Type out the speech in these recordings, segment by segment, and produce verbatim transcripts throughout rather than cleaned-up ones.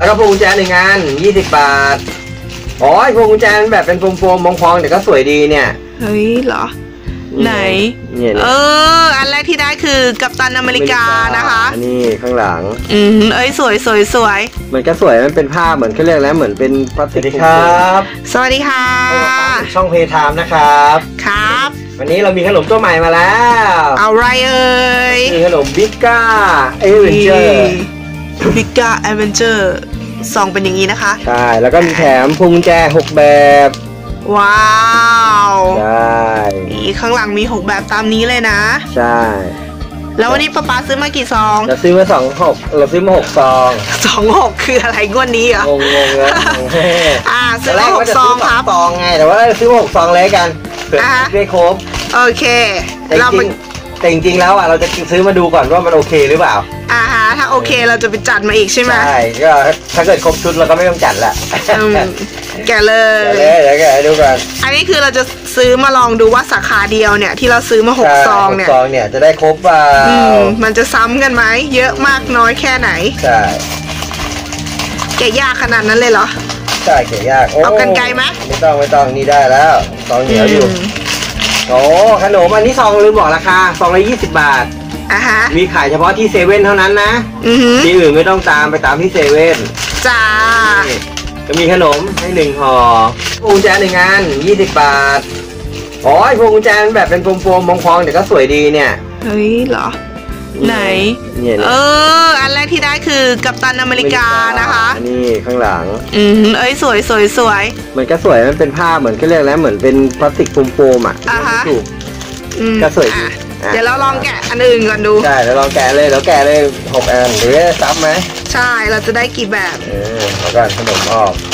แล้วก็พวงกุญแจหนึ่งงานยี่สิบบาทอ๋อพวงกุญแจแบบเป็นโฟมๆพองๆเดี๋ยวก็สวยดีเนี่ยเฮ้ยเหรอไหนเอออันแรกที่ได้คือกัปตันอเมริกานะคะนี่ข้างหลังอืมเอ้ยสวยสวยสวยมันก็สวยมันเป็นผ้าเหมือนเขาเรียกแล้วเหมือนเป็นพลาสติกครับสวัสดีค่ะช่องเพย์ไทม์นะครับครับวันนี้เรามีขนมตัวใหม่มาแล้วอะไรเอ่ยมีขนมบิ๊กก้าเอเวนเจอร์บิ๊กก้าเอเวนเจอร์ซองเป็นอย่างนี้นะคะใช่แล้วก็มีแถมพวงกุญแจหกแบบว้าวใช่นี่ข้างหลังมีหกแบบตามนี้เลยนะใช่แล้ววันนี้ป๊าป๊าซื้อมากี่ซองเราซื้อมาสองหกเราซื้อมาหกซองสองหกคืออะไรงวดนี้เหรองงงเลยอ่าซื้อมาหกซองครับซองไงแต่ว่าซื้อมาหกซองเลยกันเผื่อได้ครบโอเคเราแต่จริงๆแล้วอ่ะเราจะซื้อมาดูก่อนว่ามันโอเคหรือเปล่าอ่าฮะถ้าโอเคเราจะไปจัดมาอีกใช่ไหมใช่ก็ถ้าเกิดครบชุดเราก็ไม่ต้องจัดละแกะเลยเดี๋ยวแกะดูก่อนอันนี้คือเราจะซื้อมาลองดูว่าสาขาเดียวเนี่ยที่เราซื้อมาหกซองเนี่ยซองเนี่ยจะได้ครบเปล่ามันจะซ้ำกันไหมเยอะมากน้อยแค่ไหนใช่แกะยากขนาดนั้นเลยเหรอใช่แกะยากเอากันไกลไหมไม่ต้องไม่ต้องนี่ได้แล้วซองเหนียวอยู่โอ้ขนมอันนี้ซองลืมบอกราคาซองละยี่สิบบาทอ่ะฮะมีขายเฉพาะที่เซเว่นเท่านั้นนะที่อื่นไม่ต้องตามไปตามที่เซเว่นจ้าจะมีขนมให้หนึ่งห่อพวงกุญแจหนึ่งงานยี่สิบบาทอ๋อพวงกุญแจแบบเป็นโฟมๆพองๆเดี๋ยวก็สวยดีเนี่ยเฮ้ยเหรอไหนเอออันแรกที่ได้คือกัปตันอเมริกานะคะนี่ข้างหลังอืมเอ้ยสวยสวยสวยมันก็สวยมันเป็นผ้าเหมือนเขาเรียกแล้วเหมือนเป็นพลาสติกโฟมๆอ่ะถูกก็สวยดีเดี๋ยวเราลองแกะอันอื่นก่อนดูใช่เดี๋ยวลองแกะเลยแล้วแกะเลยหกอันหรือซับไหมใช่เราจะได้กี่แบบเออเอากันขนมออก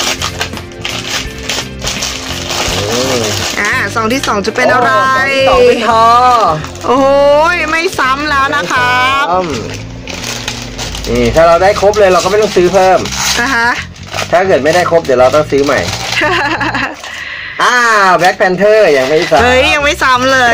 อ่าซองที่สองจะเป็นอะไรซองเป็นทอโอ้ยไม่ซ้ำแล้วนะครับนี่ถ้าเราได้ครบเลยเราก็ไม่ต้องซื้อเพิ่มนะคะถ้าเกิดไม่ได้ครบเดี๋ยวเราต้องซื้อใหม่อ้าวแบล็คแพนเทอร์ยังไม่ซ้ำเฮ้ยยังไม่ซ้ำเลย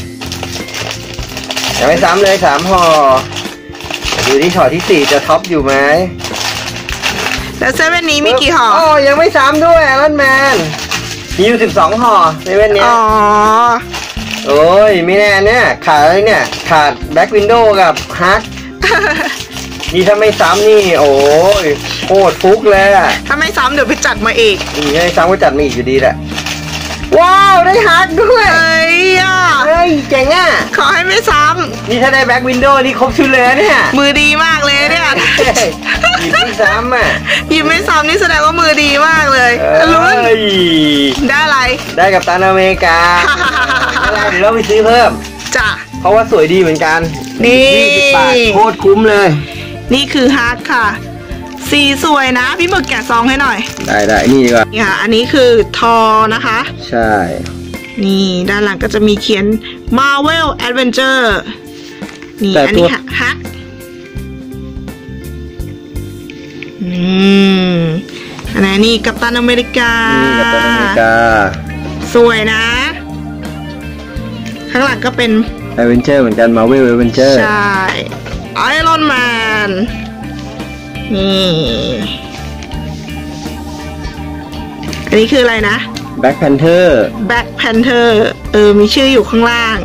ยังไม่ซ้ำเลยสามห่อดูที่ห่อที่สี่จะท็อปอยู่ไหมแล้วเซเว่นนี้มีกี่ห่ออ๋อยังไม่ซ้ำด้วยไอรอนแมนมีอยู่สิบสองห่อเซเว่นเนี้ยอ๋อโอ้ยไม่แน่เนี่ยขาดอะไรเนี่ยขาดแบ็ควินโดว์กับฮักนี่ถ้าไม่ซ้ำนี่โอ้ยโคตรฟุกเลยอะถ้าไม่ซ้ำเดี๋ยวไปจัดมาอีกนี่ให้ซ้ำก็จัดมาอีกอยู่ดีแหละว้าวได้ฮักด้วยเฮ้ยอ่ะเฮ้ยเจ๋งอ่ะขอให้ไม่ซ้ำนี่ถ้าได้แบ็ควินโดว์นี่ครบชุดเลยเนี่ยมือดีมากเลยเนี่ยหยิบไม่ซ้ำอ่ะหยิบไม่ซ้ำนี่แสดงว่ามือดีมากเลยลุ้นได้อะไรได้กัปตันอเมริกาอะไรเดี๋ยวเราไปซื้อเพิ่มจ้ะเพราะว่าสวยดีเหมือนกันนี่ยี่สิบบาทโคตรคุ้มเลยนี่คือฮักค่ะสีสวยนะพี่หมึกแกะซองให้หน่อยได้ได้นี่ดีกว่านี่ค่ะอันนี้คือทอนะคะใช่นี่ด้านหลังก็จะมีเขียน Marvel Adventure นี่อันนี้ค่ะฮักอืมอันนี้นี่กัปตันอเมริกานี่กัปตันอเมริกาสวยนะข้างหลังก็เป็น Adventure เหมือนกัน Marvel Adventure ใช่ไอรอนแมนนี่อันนี้คืออะไรนะ Black Panther Black Panther เออมีชื่ออยู่ข้างล่าง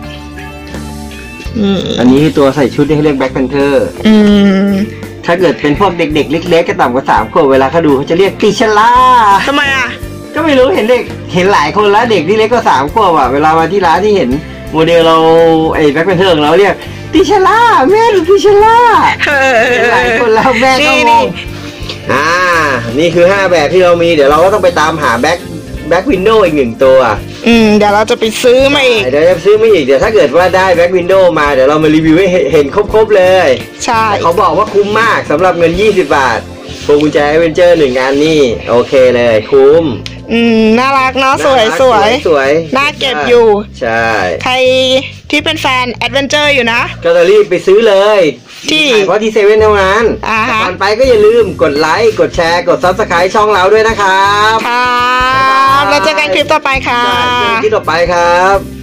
อันนี้คือตัวใส่ชุดที่เขาเรียก Black Panther อืมถ้าเกิดเป็นพวกเด็กๆเล็กๆก็ต่ำกว่าสามขวบเวลาเขาดูเขาจะเรียกติชล่าทำไมอ่ะก็ไม่รู้เห็นเด็กเห็นหลายคนแล้วเด็กที่เล็กก็สามขวบอ่ะเวลามาที่ร้านที่เห็นโมเดลเราไอ้ Black Panther ของเราเรียกติชล่าแม่ดูติชล่าเห็นหลายคนแล้วแม่ก็งงอ่านี่คือห้าแบบที่เรามีเดี๋ยวเราก็ต้องไปตามหาแบ็คแบ็ควินโดว์อีกหนึ่งตัวอืมเดี๋ยวเราจะไปซื้อมาอีกเดี๋ยวจะซื้อมาอีกเดี๋ยวถ้าเกิดว่าได้แบ็ควินโดว์มาเดี๋ยวเรามารีวิวให้เห็นครบๆเลยใช่เขาบอกว่าคุ้มมากสำหรับเงินยี่สิบบาทพวงกุญแจแอดเวนเจอร์หนึ่งงานนี่โอเคเลยคุ้มอืมน่ารักเนาะสวยสวยสวยน่าเก็บอยู่ใช่ใครที่เป็นแฟนแอดเวนเจอร์อยู่นะก็จะรีบไปซื้อเลยที่เพราะที่เซเว่นเท่านั้นก่อนไปก็อย่าลืมกดไลค์กดแชร์กดซับสไครต์ช่องเราด้วยนะครับครับแล้วเจอกันคลิปต่อไปค่ะเจอกันคลิปต่อไปครับ